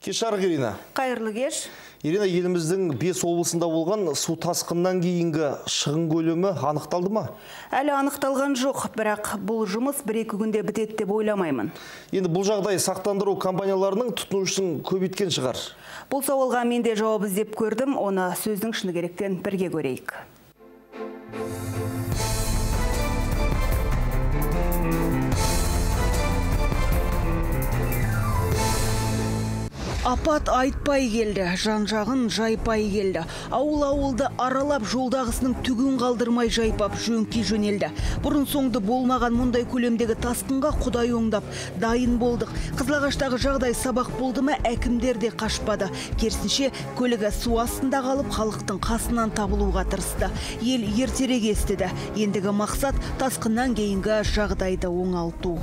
Кеш жарық, Ирина. Қайырлы кеш. Ирина, еліміздің 5 облысында болған су тасқыннан кейінгі шығын көлемі анықталды ма? Әлі анықталған жоқ, бірақ бұл жұмыс 1-2 күнде бітеді деп ойламаймын. Енді бұл жағдай сақтандыру компанияларының тұтынушысын көбейткен шығар. Бұл сауалға мен де жауап іздеп көрдім, оны сөздің шыны керектен бірге көрейік. Апат айтпай келді, жан-жағын жайпай келді. Ауыл-ауылды аралап жолдағысының түгін қалдырмай жайпап жөнки жөнелді. Бұрын соңды болмаған мұндай көлемдегі тасқынға Құдай оңдап дайын болдық. Қызылағаштағы жағдай сабақ болды ма, әкімдер де қашпады. Керісінше көлігі су астында қалып, халықтың қасынан табылуға тырысты. Ел ертерек естіді. Ендігі мақсат тасқыннан кейінгі жағдайды оңалту.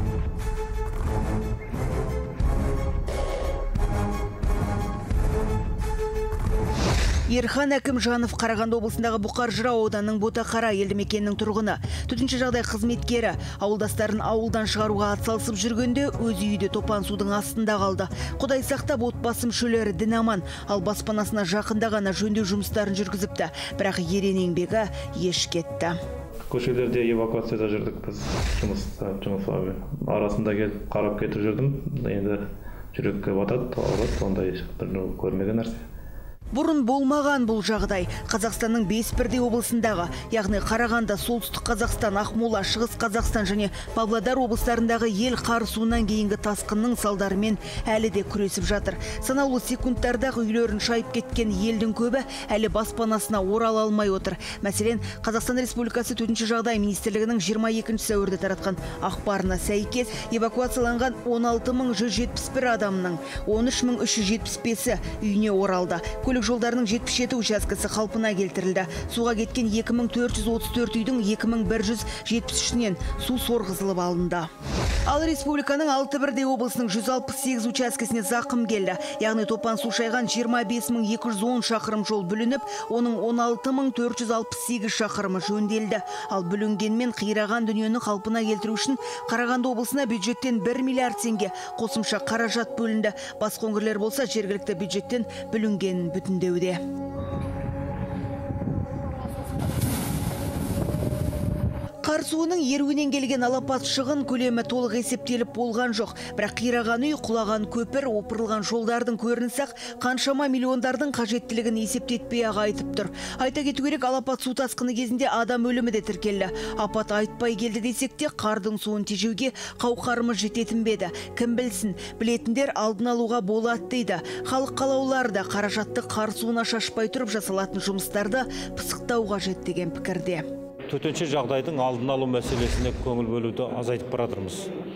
Ерхан Әкімжанов Қарағанды облысындағы Бұқар-Жырау ауданының Ботақара елді мекенінің тұрғыны. Төтенше жағдай қызметкері ауылдастарын ауылдан шығаруға атсалысып жүргенде өз үйде топан судың астында қалды. Құдай сақтап, отбасы мүшелері дін аман, ал баспанасына жақында ғана жөндеу жұмыстарын жүргізіпті. Бірақ ерен еңбегі еш кетті. Көшелерде эвакуацияда жүрдік біз, жұмыс арасында келіп қарап кетіп жүрдім. Енді жүрекке батады, ондай көрмеген нәрсе. Бұрын болмаған бұл жағдай Қазақстанның 5 бірдей облысындағы, яғни Қарағанды, Солтүстік Қазақстан, Ақмола, Шығыс Қазақстан және Павлодар облыстарындағы ел қар суынан кейінгі тасқынның салдарымен әлі де күресіп жатыр. Санаулы секундтардағы үйлерін шайып кеткен елдің көбі әлі баспанасына орала алмай отыр. Мәселен, Қазақстан Республикасы Төтенше жағдай министрлігінің 22 сәуірде таратқан ақпарына сәйкес эвакуацияланған 16.171 адамның 13.375-і үйіне оралды. Жолдарының 77 учаскесі қалпына келтірілді. Суға кеткен 2434 үйдің 2173-нен су сорғызылып алынды. Ал республиканың 6 бірдей облысының 168 учаскесіне зақым келді. Яғни топан су шайған 25210 шақырым жол бүлініп, оның 16468 шақырымы жөнделді. Ал бүлінгенмен қираған дүниені қалпына келтіру үшін Қарағанды облысына бюджеттен 1 миллиард теңге қосымша қаражат бөлінді. Басқа өңірлер болса жергілікті бюджеттен бүлінгенін бүтіндеуде. Қар суының еруінен келген алапат шығын көлемі толық есептеліп болған жоқ. Бірақ қираған үй, құлаған көпір, опырылған жолдардың көрінісі қаншама миллиондардың қажеттілігін есептетпей ақ айтып тұр. Айта кету керек, алапат су тасқыны кезінде адам өлімі де тіркелді. Апат айтпай келді десек те, қардың суын тежеуге қауқарымыз жететін беді. Кім білсін, білетіндер алдын алуға болады дейді. Халық қалаулары да қаражатты қар суына шашпай тұрып жасалатын жұмыстарды пысықтау қажет деген пікірде. Төтенше жағдайдың алдын алу мәселесіне көңіл бөлуді азайтып баратырмыз.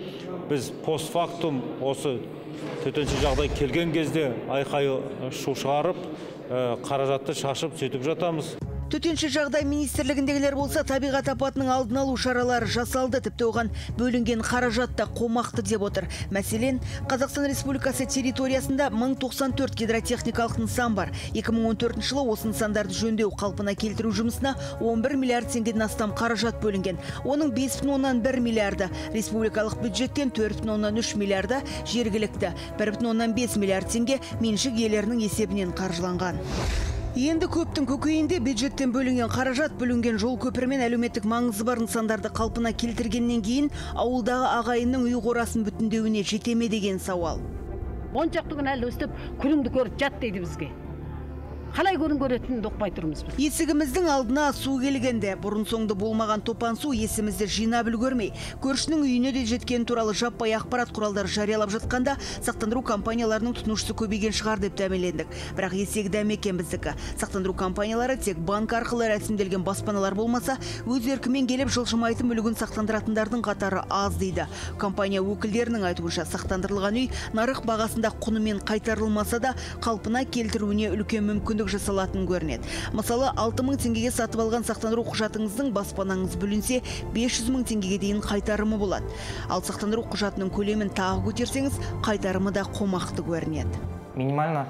Біз постфактум осы төтенше жағдай келген кезде айқайы шу шығарып, қаражатты шашып сөйтіп жатамыз. Төтенше жағдай министрлігіндегілер болса, табиғат апатының алдын алу шаралары жасалды, тіпті оған бөлінген қаражат та қомақты деп отыр. Мәселен, Қазақстан Республикасы территориясында 1094 гидротехникалық нысан бар. 2014 жылы осы нысандарды жөндеу қалпына келтіру жұмысына 11 миллиард теңгеден астам қаражат бөлінген. Оның 5,1 миллиарды республикалық бюджеттен, 4,3 миллиарды жергілікті, 1,5 миллиард теңге меншік иелерінің есебінен қаржыланған. Енді көптің көкейінде бюджеттен бөлінген қаражат, бөлінген жол көпір мен әлеуметтік маңызы бар нысандарды қалпына келтіргеннен кейін ауылдағы ағайынның үй қорасын бүтіндеуіне жете ме деген сауал. 10 шақты күн әлі өстіп күніңді көріп жат дейді бізге. Қалай көретінін доқпай тұрмыз біз. Есігіміздің алдына су келгенде, бұрын соңды болмаған топан су есімізді жинап үлгермей, көршінің үйіне де жеткен туралы жаппай ақпарат құралдары жариялап жатқанда, сақтандыру компанияларының тұтынушысы көбейген шығар деп дәмелендік. Бірақ есегі дәмекен біздікі. Сақтандыру компаниялары тек банк арқылы рәсімделген баспаналар болмаса, өз еркімен келіп жылжымайтын мүлігін сақтандыратындардың қатары аз дейді. Компания өкілдерінің айтуынша, сақтандырылған үй нарық бағасында құнымен қайтарылмаса да, қалпына келтіруіне үлкен мүмкіндік жасалатын көрінеді. Мысалы, 6000 теңгеге сатып алған сақтандыру құжатыңыздың баспанаңыз бүлінсе, 500 000 теңгеге дейін қайтарымы болады. Ал сақтандыру құжатының көлемін тағы көтерсеңіз, қайтарымы да қомақты көрінеді. Минимально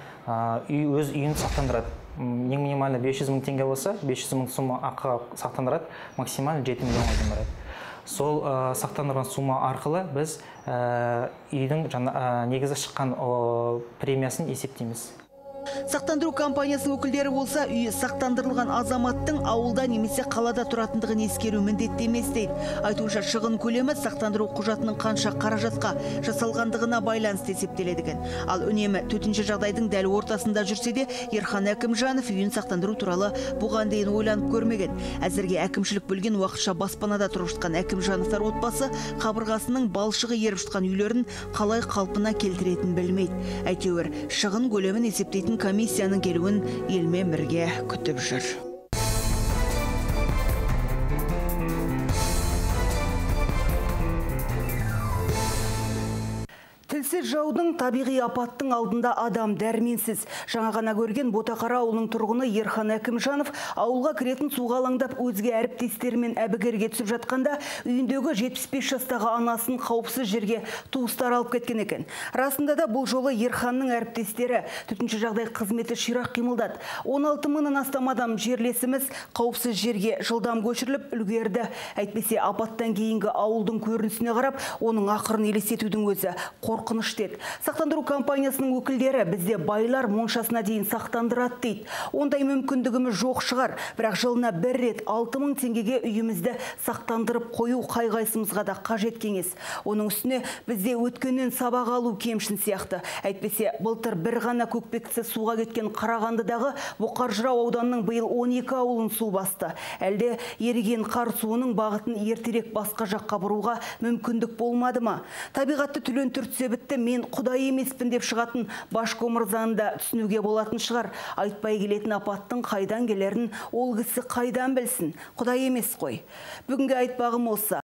өз үйін сақтандырады. Ең минимально 500 000 теңге болса, 500 000 сумма ақыға сақтандырады, максимально 7 миллионға дейін барады. сол сақтандырған сума арқылы біз үйдің негізі шыққан премиясын есептейміз. Сақтандыру компаниясының өкілдері болса, үйі сақтандырылған азаматтың ауылда немесе қалада тұратындығын ескеру міндетті емес дейді. Айтуынша шығын көлемі сақтандыру құжатының қанша қаражатқа жасалғандығына байланысты есептеледі екен. Ал үнемі төтенше жағдайдың дәл ортасында жүрсе де, Ерхан Әкімжанов үйін сақтандыру туралы бұған дейін ойланып көрмеген. Әзірге әкімшілік бөлген уақытша баспанада тұрып жатқан Әкімжановтар отбасы қабырғасының балшығы еріп жатқан үйлерін қалай қалпына келтіретінін білмейді. Әйтеуір, шығын көлемін есептейтін комиссияның келуін елмен бірге күтіп жүр. Тілсіз жаудың табиғи апаттың алдында адам дәрменсіз. Жаңа ғана көрген Ботақара ауылының тұрғыны Ерхан Әкімжанов ауылға кіретін суға алаңдап өзге әріптестерімен әбігерге түсіп жатқанда үйіндегі 75 жастағы анасын қауіпсіз жерге туыстар алып кеткен екен. Расында да бұл жолы Ерханның әріптестері төтенше жағдай қызметі ширақ қимылдады. 16 мыңнан астам адам жерлесіміз қауіпсіз жерге жылдам көшіріліп үлгерді. Әйтпесе апаттан кейінгі ауылдың көрінісіне қарап, оның ақырын елестетудің өзі қорқыныш деді. Сақтандыру компаниясының өкілдері бізде байлар моншасына дейін сақтандырады дейді. Ондай мүмкіндігіміз жоқ шығар, бірақ жылына бір рет 6 мың теңгеге үйімізді сақтандырып қою қай-қайсымызға да қажет кеңес. Оның үстіне бізде өткеннен сабақ алу кемшін сияқты. Әйтпесе былтыр бір ғана көкпектісі суға кеткен Қарағандыдағы Бұқар-Жырау ауданының биыл 12 ауылын су басты. Әлде еріген қар суының бағытын ертерек басқа жаққа бұруға мүмкіндік болмады ма? Табиғатты түлен түртсе бітті, мен құдай емеспін деп шығатын Башко мырзаны да түсінуге болатын шығар. Айтпай келетін апаттың қайдан келерін ол кісі қайдан білсін? Құдай емес қой. Бүгінгі айтпағым осы.